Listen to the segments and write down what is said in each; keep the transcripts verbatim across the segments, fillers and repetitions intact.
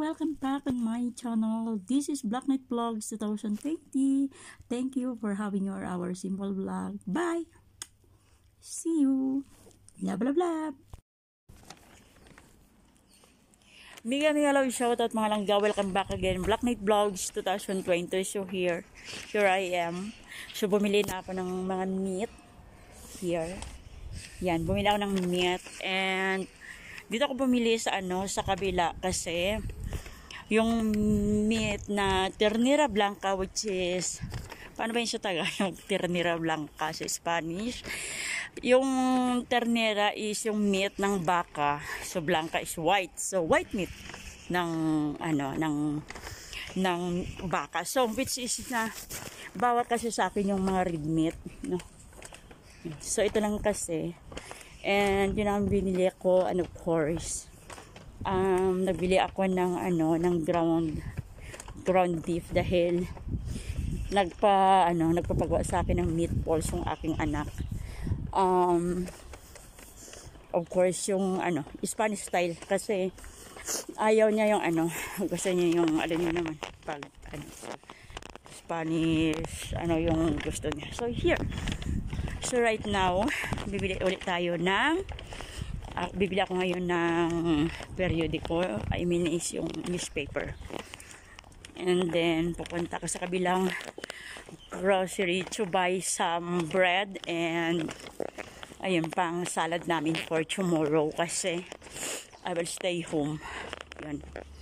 welcome back on my channel. This is Black Knight Vlogs twenty twenty. Thank you for having your our simple vlog. Bye! See you! Blah blah blah! Mega mega love shoutout mga langga. Welcome back again. Black Knight Vlogs twenty twenty. So here, here I am. So bumili na ako ng mga meat. Here. Yan, bumili ako ng meat. And dito ako bumili sa ano, sa kabila kasi yung meat na ternera blanca, which is, paano ba yun sa Tagalog? Ternera blanca sa Spanish. Yung ternera is yung meat ng baka, so blanca is white, so white meat ng ano, ng ng baka. So which is na bawal kasi sa akin yung mga red meat, no? So ito lang kasi. And yun ang binili ko, and of course, um, nagbili ako ng, ano, ng ground, ground beef dahil nagpa, ano, nagpapagawa sa akin ng meatballs yung aking anak. Um, of course, yung, ano, Spanish style kasi ayaw niya yung, ano, gusto niya yung, ano niyo naman, pag, ano, Spanish, ano yung gusto niya. So, here. So right now, bibili ulit tayo ng, uh, bibili ako ngayon ng periodiko, I mean is yung newspaper. And then, pupunta ko sa kabilang grocery to buy some bread and ayun pang salad namin for tomorrow kasi I will stay home. Yun.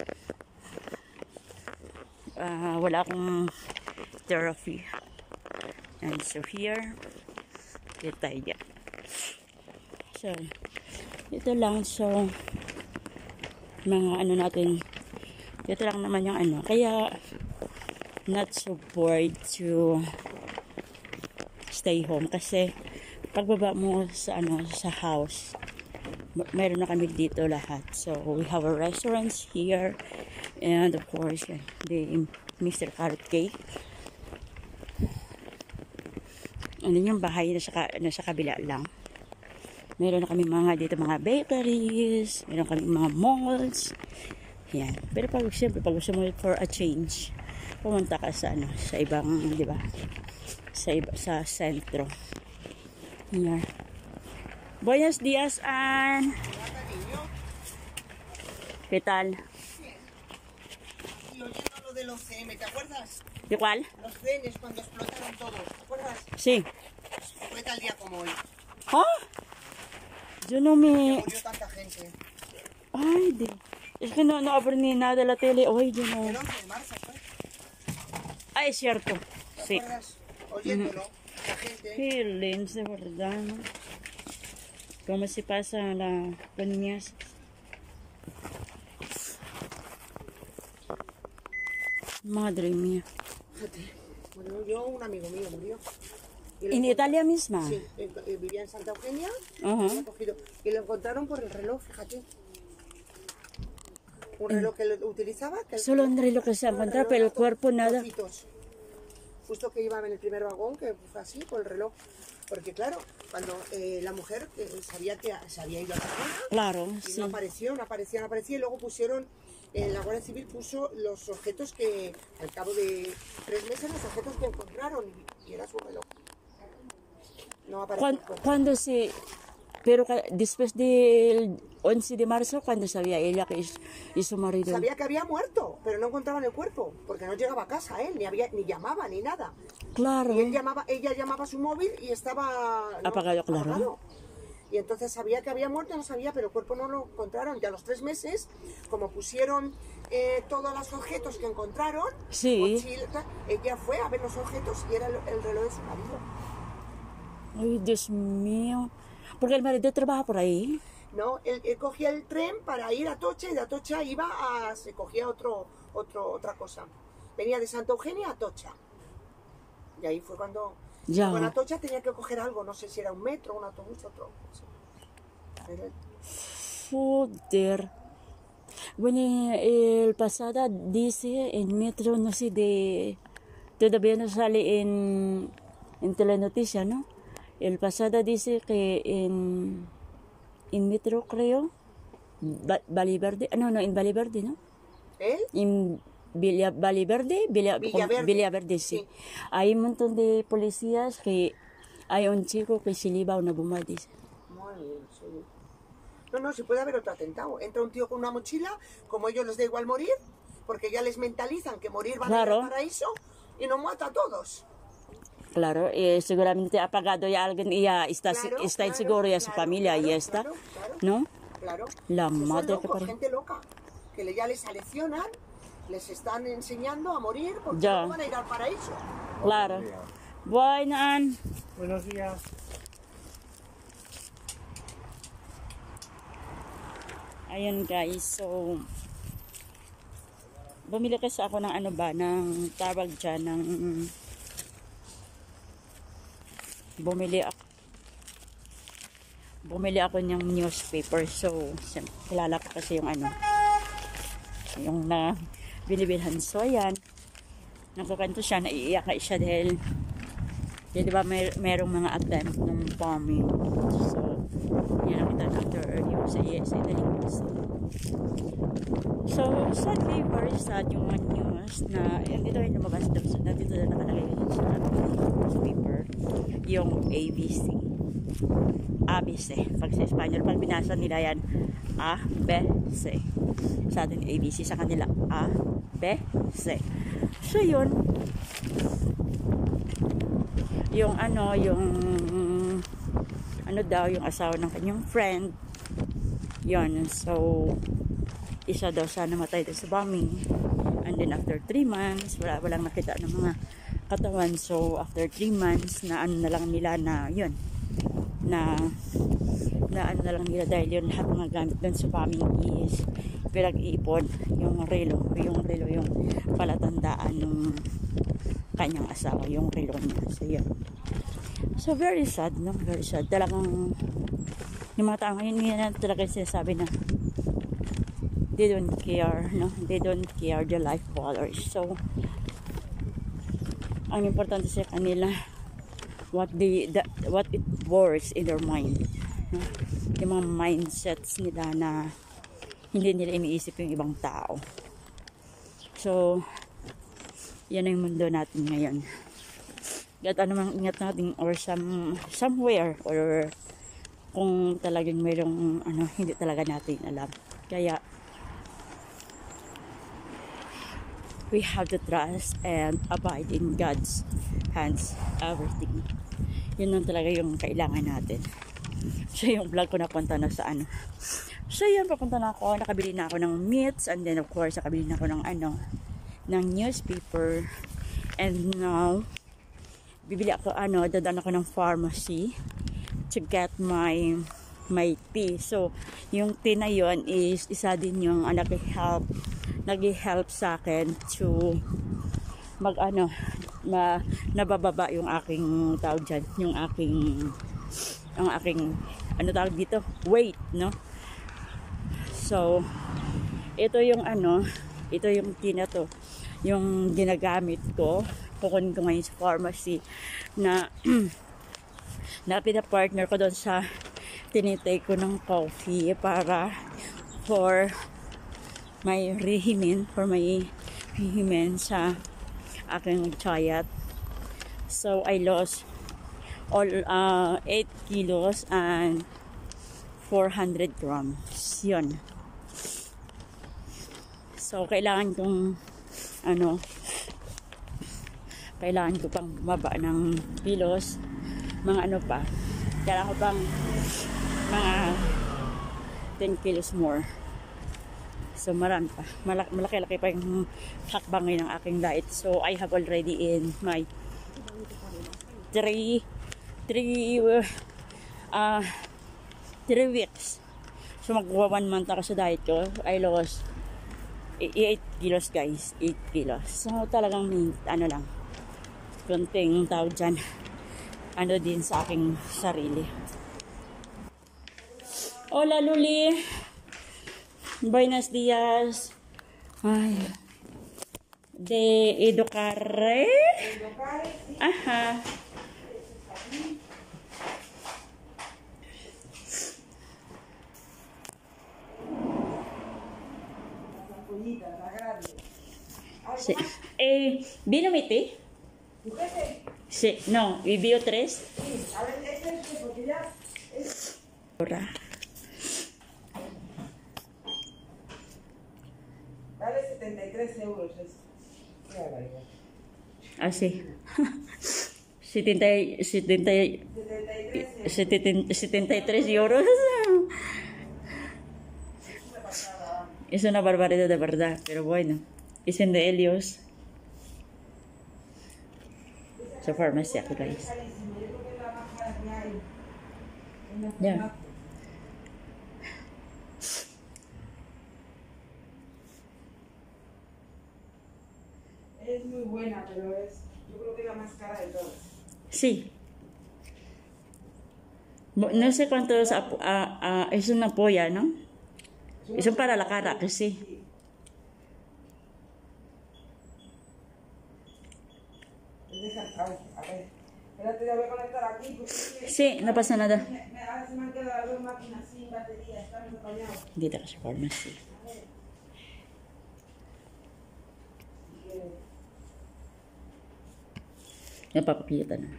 Uh, wala akong therapy. And so here, dito tayo dyan. So, ito lang. So, mga ano natin, dito lang naman yung ano. Kaya, not so bored to stay home. Kasi, pagbaba mo sa ano, sa house, mayroon na kami dito lahat. So, we have a restaurants here. And of course, the Mister Carrot Cake. Ano yung bahay na sa, na sa kabila lang. Meron na kami mga dito mga bakeries, meron kami mga malls. Yan. Pero pag siyempre pag gusto mo for a change, pumunta ka sa ano, sa ibang, di ba? Sa iba, sa sentro. Yan. Buenos días, Ann. ¿Qué tal? De los C M, ¿te acuerdas? ¿De cuál? Los trenes cuando explotaron todo, ¿te acuerdas? Sí. Fue tal día como hoy. ¿Ah? Yo no me... Murió tanta gente. Ay, de... es que no, no abro ni nada de la tele hoy, yo no... El once de marzo fue. Ah, es cierto. ¿Te Sí. acuerdas? Oyéndolo, la gente. Qué lens, de verdad, ¿no? ¿Cómo se pasa la... las niñas? Madre mía. Fíjate, murió yo, un amigo mío murió. ¿En Italia misma? Sí, eh, eh, vivía en Santa Eugenia. Ajá. Y, cogido, y lo encontraron por el reloj, fíjate. Un reloj que lo utilizaba. Que Solo un reloj que se encontraba, pero el cuerpo nada. Trocitos. Justo que iba en el primer vagón, que fue así, por el reloj. Porque claro, cuando eh, la mujer eh, sabía que se había ido a la zona, Claro, y sí. no apareció, no aparecía, no aparecía, y luego pusieron, eh, la Guardia Civil puso los objetos que, al cabo de tres meses, los objetos que encontraron, y, y era su reloj. No apareció. Cuando, cuando se... Pero después del once de marzo, cuando sabía ella que es, y su marido... Sabía que había muerto, pero no encontraban el cuerpo, porque no llegaba a casa él, ni había, ni llamaba, ni nada. Claro. Y él llamaba, ella llamaba a su móvil y estaba... ¿no? Apagado, claro. Apagado. Y entonces sabía que había muerto, no sabía, pero el cuerpo no lo encontraron. Y a los tres meses, como pusieron eh, todos los objetos que encontraron, Sí. mochila, ella fue a ver los objetos y era el, el reloj de su marido. Ay, Dios mío. Porque el marido trabaja por ahí. No, él, él cogía el tren para ir a Atocha y de Atocha iba a... se cogía otro, otro, otra cosa. Venía de Santa Eugenia a Atocha. Y ahí fue cuando... Ya. Con Atocha tenía que coger algo, no sé si era un metro, un autobús, otro... no sé. Pero él- Joder. Bueno, el pasado dice en metro, no sé, de... Todavía no sale en, en telenoticia, ¿no? El pasado dice que en, en metro, creo, Valiverde, no, no, en Valiverde, ¿no? ¿Él? En Villa, Valverde, Villa, Villaverde. Villaverde, sí. Sí. Hay un montón de policías que hay un chico que se liba una bomba, dice. Muy bien, sí. No, no, se puede haber otro atentado. Entra un tío con una mochila, como ellos les da igual morir, porque ya les mentalizan que morir van a ir Claro. al paraíso y nos mata a todos. Claro, eh, seguramente ha pagado ya alguien y ya está, Claro, está claro, seguro ya su claro, familia claro, y está, claro, claro, ¿no? claro. La Esos son madre que locos, parió. gente loca, que le- ya les aleccionan, les están enseñando a morir porque Ya. luego van a ir al paraíso. Claro. Buenas. Buenos días. Ayun guys, so bumili kasi ako ng ano ba, ng tawag dyan, ng bumili ako bumili ako ng newspaper. So siyempre, kilala ko kasi yung ano, yung na binibilhan. So ayan, nagkukanto siya, naiiyak siya dahil di ba may, merong mga attempt ng bombing. So yan ang kita after earlier sa sa Italy. So, sadly, very sad yung mga news na, yung dito yung lumabas daw, na dito na nakalagay yun sa newspaper, yung A B C. A B C. Pag sa Espanyol, pag binasa nila yan, A, B, C. Sa atin, A B C. Sa kanila, A, B, C. So, yun. Yung ano, yung, ano daw, yung asawa ng kanyang friend, yun. So, isa daw siya namatay daw sa bombing, and then after three months wala walang nakita ng mga katawan. So after three months na ano na lang nila na yun na na ano na lang nila dahil yun lahat mga gamit dun sa bombing is pinag-iipon, yung relo yung relo yung palatandaan ng kanyang asawa, yung relo niya. So yun, so very sad, no? Very sad talagang yung mga tao ngayon ngayon talaga sinasabi na they don't care, no? They don't care the life followers. So, ang importante sa kanila, what they, the, what it works in their mind, no? Yung mga mindsets nila na hindi nila iniisip yung ibang tao. So, yan ang mundo natin ngayon. At ano mang ingat natin or some, somewhere or kung talagang mayroong ano, hindi talaga natin alam. Kaya, we have to trust and abide in God's hands, everything. Yun lang talaga yung kailangan natin. So yung vlog ko napunta na sa ano. So yun, papunta na ako, nakabili na ako ng meats, and then of course, nakabili na ako ng ano, ng newspaper. And now, bibili ako, ano, dadaan ako ng pharmacy to get my my tea. So, yung tea na yun is isa din yung uh, nag-help nag-help sa akin to mag ano ma, nabababa yung aking tawag dyan, yung aking ang aking ano tawag dito, weight, no? So, ito yung ano, ito yung tea na to, yung ginagamit ko, kukunin ko ngayon sa pharmacy na na pina-partner ko doon sa tinitake ko ng coffee para for my regimen, for my regimen sa aking diet. So, I lost all uh, eight kilos and four hundred grams. Yun. So, kailangan kong ano, kailangan ko pang bumaba ng kilos, mga ano pa, kailangan ko pang mga ten kilos more. So marami pa, Malak malaki-laki pa yung hakbang ngayon ng aking diet. So I have already in my three three uh, three weeks. So magwa one month ako sa diet ko. I lost eight kilos guys, eight kilos. So talagang may ano lang, konting tawag dyan, ano din sa aking sarili. Hola Luli, buenos días. Ay, de Educare. Ajá. pollita, la grande. Sí. Eh, ¿vino mi té? ¿Juguete? Sí, no, y bio tres. Sí, a ver, este es porque ya es... Ahora. Vale setenta y tres euros esto. Qué barbaridad. Así. setenta, setenta, setenta, setenta y tres euros. Es una barbaridad de verdad, pero bueno. Dicen de Helios. Sa pharmacy ako, guys. Yeah. Es muy buena, pero es, yo creo que es la más cara de todas. Sí. Mo- No sé cuántos, ap- ah, ah, es una polla, ¿no? Eso para la cara, que sí. Es de San- a ver, a ver. Espérate, ya voy a conectar aquí porque es que Sí, no pasa nada. me, me, ahora se me han quedado las dos máquinas sin batería, estamos apañados. Dito ka sa pharmacy. Napapakita na.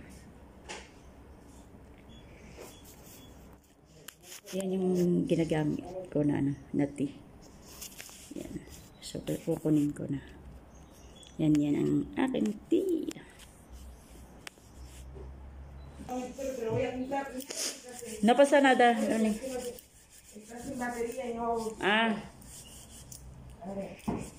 Yan yung ginagamit ko na, ano, na tea. Yan. So, kukunin ko na. Yan, yan ang aking tea. Pero te lo voy a quitar, No pasa nada, Loli. está sin batería y no... Ah, A ver.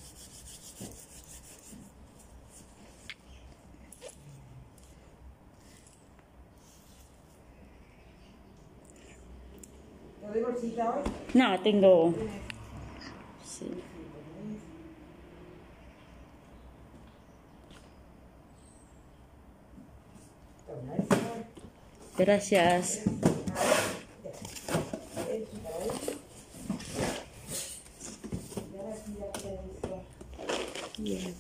¿Lo doy bolsita hoy? no, tengo. Sí. Toma, eso. Gracias. Yeah.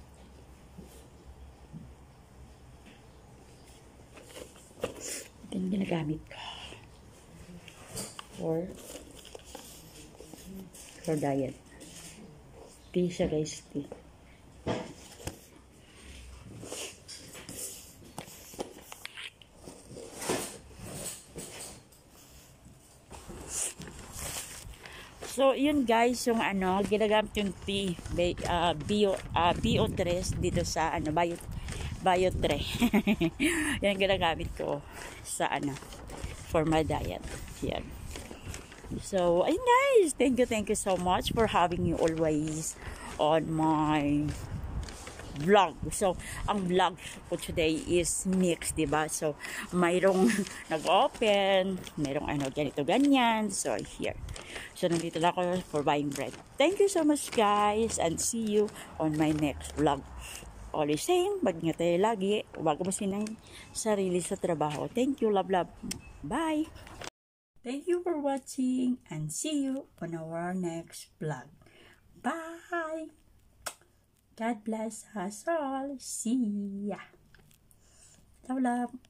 Ito yung ginagamit ko. For, for diet. Tea siya, guys. Tea. So, yun guys, yung ano, ginagamit yung tea, uh, bio, uh, bio three dito sa, ano, bio, bio three. Yan ginagamit ko sa, ano, for my diet. Yan. So, ayun guys, thank you, thank you so much for having you always on my vlog. So, ang vlog ko today is mixed, diba? So, mayroong nag-open, mayroong ano, ganito, ganyan. So, here. So, nandito lang ako for buying bread. Thank you so much, guys, and see you on my next vlog. Always saying, mag-ingat tayo lagi. Huwag mo sinang sarili sa trabaho. Thank you, love, love. Bye! Thank you for watching, and see you on our next vlog. Bye! God bless us all. See ya. Love, love.